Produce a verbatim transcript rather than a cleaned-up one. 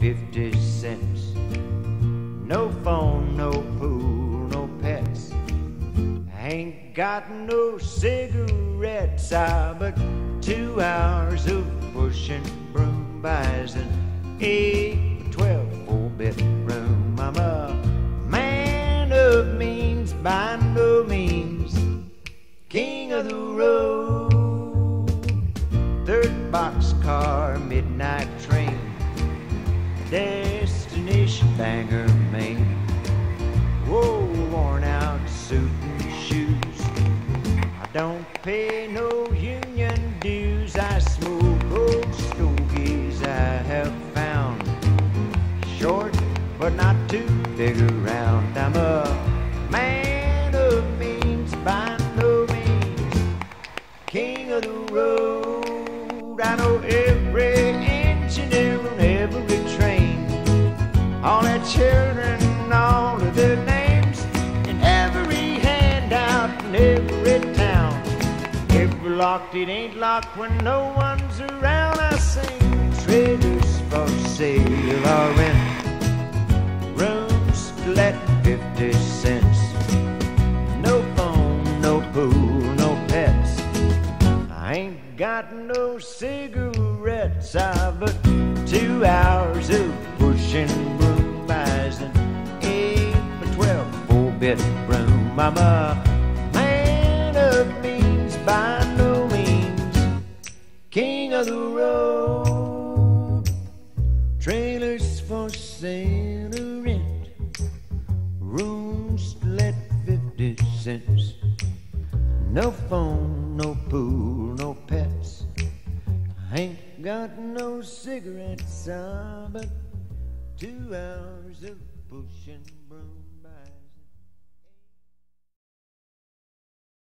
fifty cents. No phone, no pool, no pets. I ain't got no cigarettes. I but two hours of pushing broom buys an eight, twelve, four-bedroom. I'm a man of means, by no means king of the road. Third boxcar, midnight train, destination Bangor, Maine. Whoa, worn out suit and shoes. I don't pay no union dues. I smoke old stogies I have found, short but not too big around. I'm a man of means, by no means king of the road. I know every engineer on every train, all their children, all of their names, and every handout in every town. Every locked, it ain't locked when no one's around. I sing trailers for sale or rent, rooms to let fifty cents. No phone, no pool, no pets. I ain't got no cigarettes. I but two hours of pushing broom buys an eight by twelve four-bedroom. I'm a man of means, by no means king of the road. Trailers for sale or rent, rooms to let fifty cents. No phone, no pool, no pets. I ain't got no cigarettes. Ah, but two hours of pushing broom by.